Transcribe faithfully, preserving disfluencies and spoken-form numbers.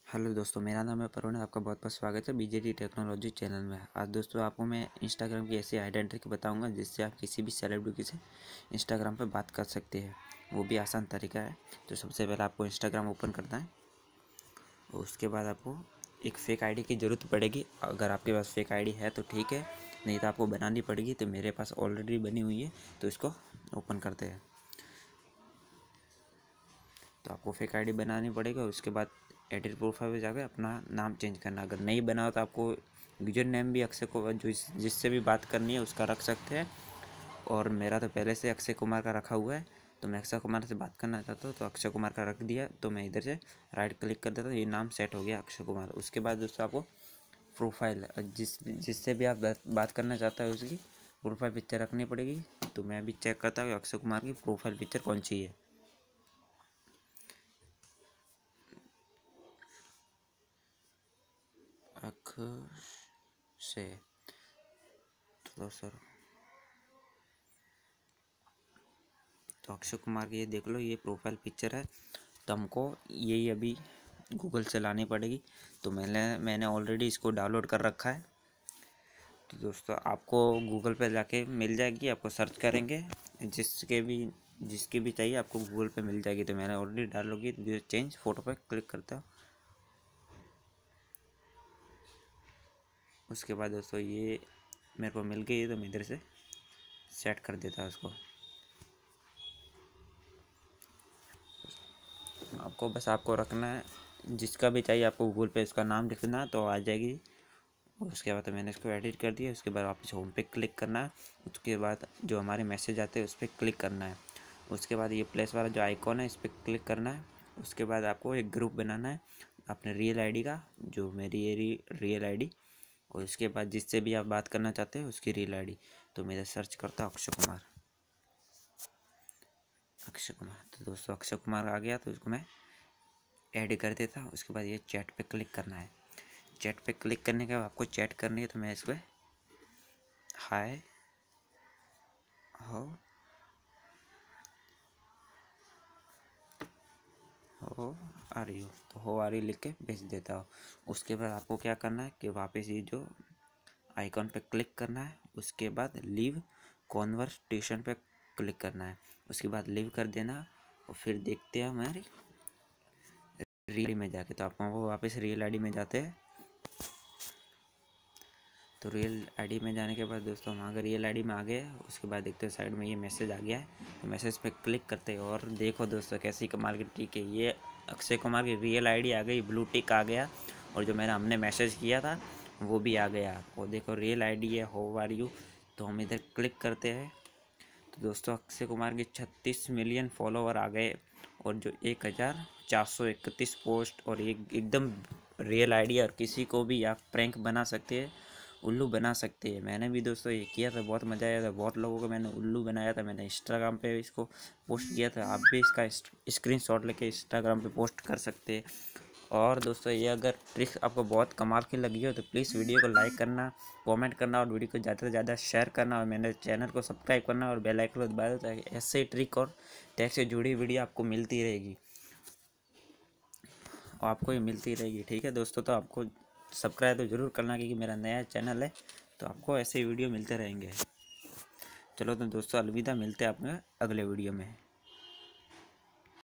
Hello दोस्तों, मेरा नाम है परुण। आपका बहुत बहुत स्वागत है बीजेटी टेक्नोलॉजी चैनल में। आज दोस्तों आपको मैं इंस्टाग्राम की ऐसी आइडेंटिटी बताऊंगा जिससे आप किसी भी सेलिब्रिटी से इंस्टाग्राम पर बात कर सकते हैं, वो भी आसान तरीका है। तो सबसे पहले आपको इंस्टाग्राम ओपन करना है और उसके बाद आपको एक फ़ेक आईडी की ज़रूरत पड़ेगी। अगर आपके पास फ़ेक आईडी है तो ठीक है, नहीं तो आपको बनानी पड़ेगी। तो मेरे पास ऑलरेडी बनी हुई है, तो इसको ओपन करते हैं। तो आपको फेक आईडी बनानी पड़ेगी और उसके बाद एडिट प्रोफाइल पे जाकर अपना नाम चेंज करना। अगर नहीं बना हो तो आपको यूजर नेम भी अक्षय कुमार, जो जिससे भी बात करनी है उसका रख सकते हैं। और मेरा तो पहले से अक्षय कुमार का रखा हुआ है, तो मैं अक्षय कुमार से बात करना चाहता हूँ तो अक्षय कुमार का रख दिया। तो मैं इधर से राइट क्लिक कर देता हूँ, ये नाम सेट हो गया अक्षय कुमार। उसके बाद दोस्तों आपको प्रोफाइल जिस जिससे भी आप बात करना चाहते हो उसकी प्रोफाइल पिक्चर रखनी पड़ेगी। तो मैं अभी चेक करता हूँ अक्षय कुमार की प्रोफाइल पिक्चर कौन सी है। से तो सर तो अक्षय कुमार की ये देख लो, ये प्रोफाइल पिक्चर है। तो हमको यही अभी गूगल से लानी पड़ेगी। तो मैंने मैंने ऑलरेडी इसको डाउनलोड कर रखा है। तो दोस्तों आपको गूगल पे जाके मिल जाएगी, आपको सर्च करेंगे जिसके भी जिसकी भी चाहिए आपको गूगल पे मिल जाएगी। तो मैंने ऑलरेडी डाउनलोड की, तो चेंज फ़ोटो पे क्लिक करता हूँ। उसके बाद दोस्तों ये मेरे को मिल गई है, तो मैं इधर से सेट कर देता हूँ उसको। आपको बस आपको रखना है, जिसका भी चाहिए आपको गूगल पे उसका नाम लिखना तो आ जाएगी। और उसके बाद तो मैंने इसको एडिट कर दिया। उसके बाद वापस होम पे क्लिक करना है। उसके बाद जो हमारे मैसेज आते हैं उस पर क्लिक करना है। उसके बाद ये प्लस वाला जो आइकॉन है इस पर क्लिक करना है। उसके बाद आपको एक ग्रुप बनाना है अपने रियल आईडी का, जो मेरी ये रियल आईडी। और उसके बाद जिससे भी आप बात करना चाहते हैं उसकी रियल आईडी। तो मैं सर्च करता हूँ अक्षय कुमार अक्षय कुमार तो दोस्तों अक्षय कुमार आ गया, तो उसको मैं ऐड कर देता हूँ। उसके बाद ये चैट पे क्लिक करना है। चैट पे क्लिक करने के बाद आपको चैट करनी है। तो मैं इस पर हाय हो हो आ रही हो तो हो आ रही लिख के भेज देता हूँ। उसके बाद आपको क्या करना है कि वापस ये जो आइकॉन पे क्लिक करना है। उसके बाद लीव कॉन्वर्सेशन पे क्लिक करना है। उसके बाद लीव कर देना और फिर देखते हैं हमारी रियल में जाके। तो आप वो वापस रियल आईडी में जाते हैं। तो रियल आईडी में जाने के बाद दोस्तों हम अगर रियल आईडी में आ गए, उसके बाद देखते हैं साइड में ये मैसेज आ गया है। तो मैसेज पे क्लिक करते हैं और देखो दोस्तों कैसी कमाल की टिक है। ये अक्षय कुमार की रियल आईडी आ गई, ब्लू टिक आ गया। और जो मैंने हमने मैसेज किया था वो भी आ गया। और देखो रियल आईडी है, हाउ आर यू। तो हम इधर क्लिक करते हैं। तो दोस्तों अक्षय कुमार के छत्तीस मिलियन फॉलोवर आ गए और जो एक हज़ार चार सौ इकतीस पोस्ट और एक एकदम रियल आईडी। और किसी को भी आप प्रैंक बना सकते हैं, उल्लू बना सकते हैं। मैंने भी दोस्तों ये किया था, बहुत मज़ा आया था। बहुत लोगों को मैंने उल्लू बनाया था। मैंने इंस्टाग्राम पे इसको पोस्ट किया था। आप भी इसका स्क्रीनशॉट लेके इंस्टाग्राम पे पोस्ट कर सकते हैं। और दोस्तों ये अगर ट्रिक आपको बहुत कमाल की लगी हो तो प्लीज़ वीडियो को लाइक करना, कमेंट करना और वीडियो को ज़्यादा से ज़्यादा शेयर करना। और मेरे चैनल को सब्सक्राइब करना और बेल आइकन को दबा दो, ताकि ऐसे ही ट्रिक और टैग से जुड़ी वीडियो आपको मिलती रहेगी और आपको ये मिलती रहेगी। ठीक है दोस्तों, तो आपको सब्सक्राइब तो ज़रूर करना क्योंकि मेरा नया चैनल है, तो आपको ऐसे वीडियो मिलते रहेंगे। चलो तो दोस्तों अलविदा, मिलते हैं आपने अगले वीडियो में।